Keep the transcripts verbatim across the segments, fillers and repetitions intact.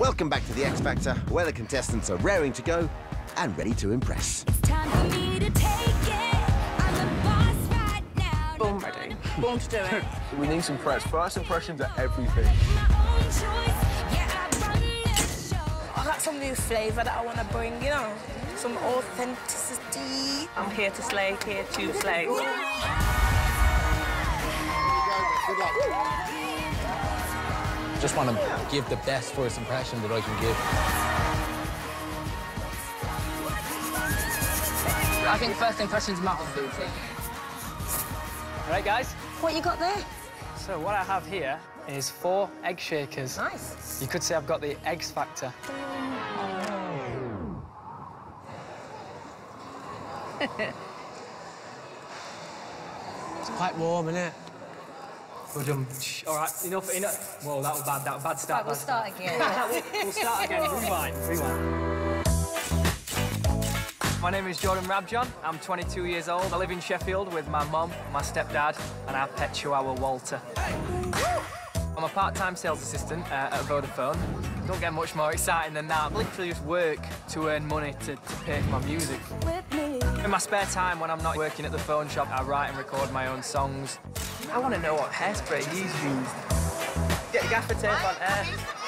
Welcome back to the X Factor, where the contestants are raring to go and ready to impress. It's time for me to take it. I'm the boss right now. Born ready. Born to do it. We need some press. First impressions are everything. My own choice. Yeah, I run this show. I got some new flavour that I want to bring, you know, some authenticity. I'm here to slay, here to slay. Good luck. Just want to give the best first impression that I can give. I think first impressions matter. All right, guys. What you got there? So what I have here is four egg shakers. Nice. You could say I've got the X Factor. It's quite warm, isn't it? Good, um, all right, enough, enough. Whoa, that was bad, that was bad start. Right, we'll bad start again. we'll, we'll start again, rewind, rewind. My name is Jordan Rabjohn. I'm twenty-two years old. I live in Sheffield with my mum, my stepdad, and our pet chihuahua, Walter. I'm a part-time sales assistant uh, at Vodafone. Don't get much more exciting than that. I literally just work to earn money to, to pay for my music. In my spare time, when I'm not working at the phone shop, I write and record my own songs. I want to know what hairspray he's used. Get gaffer tape on air.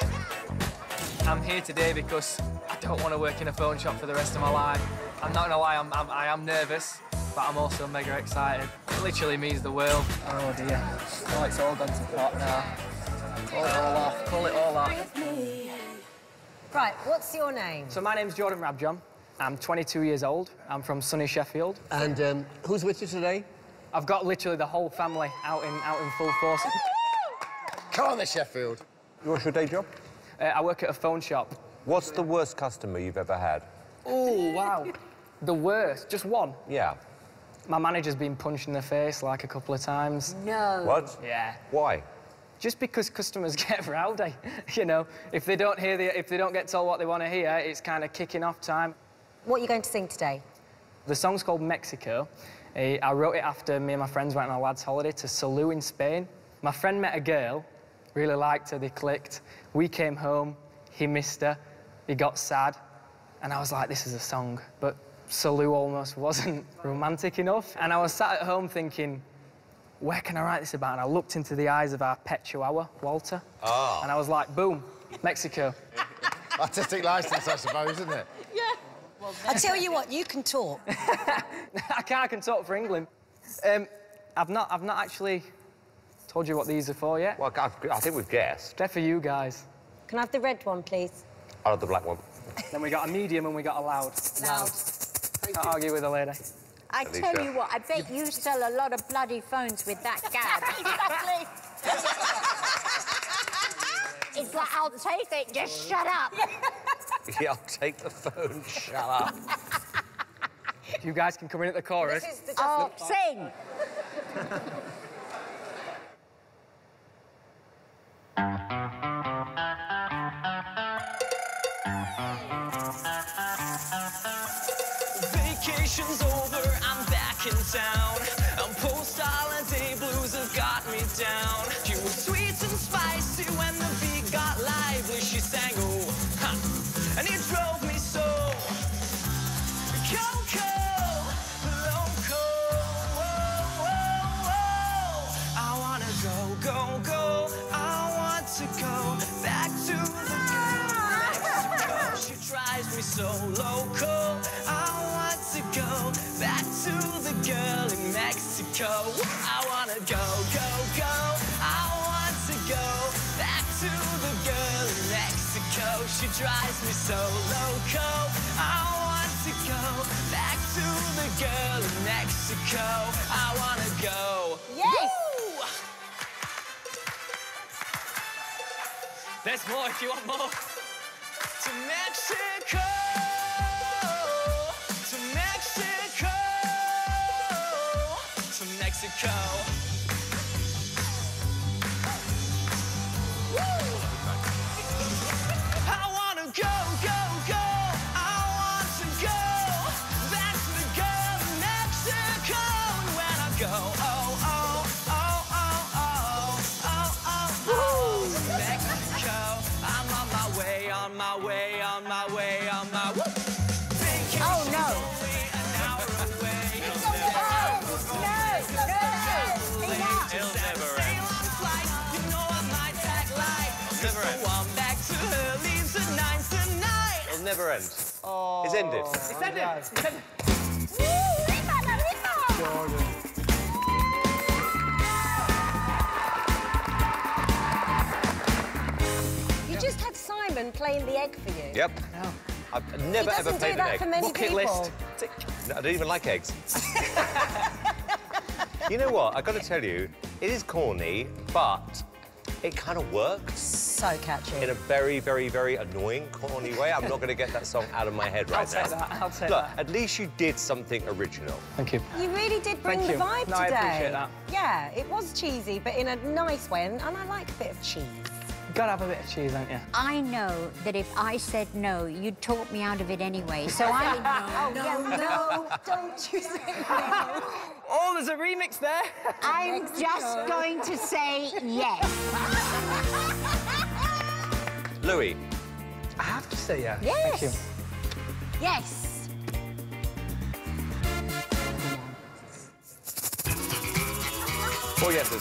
I'm here today because I don't want to work in a phone shop for the rest of my life. I'm not gonna lie, I'm, I'm, I am nervous, but I'm also mega excited. It literally means the world. Oh dear. Oh, it's all gone to pot now. Call it all off. Call it all off. Right, what's your name? So my name's Jordan Rabjohn. I'm twenty-two years old. I'm from sunny Sheffield. And um, who's with you today? I've got literally the whole family out in out in full force. Come on, the Sheffield. What's your day job? Uh, I work at a phone shop. What's the worst customer you've ever had? Oh wow, the worst. Just one. Yeah. My manager's been punched in the face like a couple of times. No. What? Yeah. Why? Just because customers get rowdy, you know. If they don't hear the, if they don't get told what they want to hear, it's kind of kicking off time. What are you going to sing today? The song's called Mexico. Uh, I wrote it after me and my friends went on a lad's holiday to Salou in Spain. My friend met a girl, really liked her, they clicked. We came home, he missed her, he got sad, and I was like, this is a song. But Salou almost wasn't romantic enough. And I was sat at home thinking, where can I write this about? And I looked into the eyes of our pet chihuahua, Walter. Oh. And I was like, boom, Mexico. Artistic license, I suppose, isn't it? Yeah. I tell you what, you can talk. I can't, I can talk for England. Um, I've not, I've not actually told you what these are for yet. Well, I, I think we've guessed. They're for you guys. Can I have the red one, please? I'll have the black one. Then we got a medium and we got a loud. Loud. Can't argue with a lady. I Alicia. tell you what, I bet you sell a lot of bloody phones with that gab. Exactly. It's like, I'll take it, just shut up. Yeah, I'll take the phone. Shut up. You guys can come in at the chorus. This is the Oh, sing. Vacation's over, I'm back in town. And post-holiday blues have got me down. You were sweet and spicy when the beat got lively. She sang, oh, ha, and it drove me so. Coco, loco, whoa, whoa, whoa. I wanna go, go, go. I want to go back to the girl in Mexico. She drives me so loco. I want to go back to the girl in Mexico. I wanna go, go, go. I want to go back to the girl in Mexico. She drives me so loco. I want to go back to the girl in Mexico. I wanna go. Yes! Woo! There's more if you want more. To Mexico. To Mexico. To Mexico. Woo! I wanna go, go, go. I want to go back to the girl in Mexico. And when I go, oh, oh, oh, oh, oh, oh, oh, oh, to Mexico. I'm on my way, on on my way, on my way, on my way. Oh, no. It'll never end. Oh, it's ended. It's ended. It's ended. Jordan. You just had Simon playing the egg for you. Yep. No. I've never he ever doesn't played do that an egg. for many Bucket people. list. Tick. No, I don't even like eggs. You know what? I've got to tell you, it is corny, but it kind of works. So catchy. In a very, very, very annoying, corny way. I'm not going to get that song out of my head right I'll now. take that. I'll take Look, that. at least you did something original. Thank you. You really did bring Thank the you. vibe No, I today. appreciate that. Yeah, it was cheesy, but in a nice way, and, and I like a bit of cheese. Gotta have a bit of cheese, don't you? I know that if I said no, you'd talk me out of it anyway, so I... Oh, no, no, don't you say no. Oh, there's a remix there. I'm just going to say yes. Louis. I have to say yes. Yes. Thank you. Yes. Four yeses.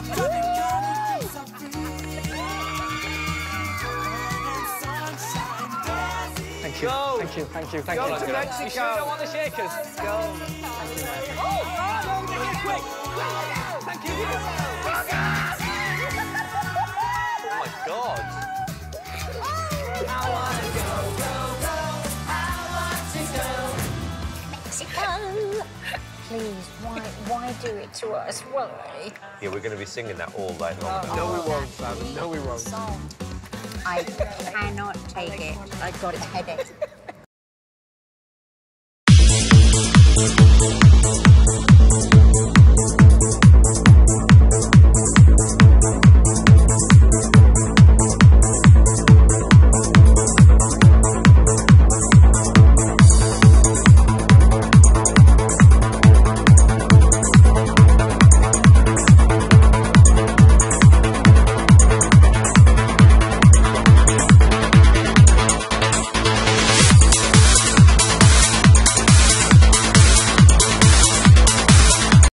Thank you. Go. Thank you. Thank you. Thank Go you. to Mexico. You sure you don't want the shakers? Go. Oh, quick. Thank you. Oh, my God. Mexico. Please, why, why do it to us? Why? Yeah, we're going to be singing that all night long. now. No, we won't, Sam. No, we won't. I cannot take it. I've got a headache.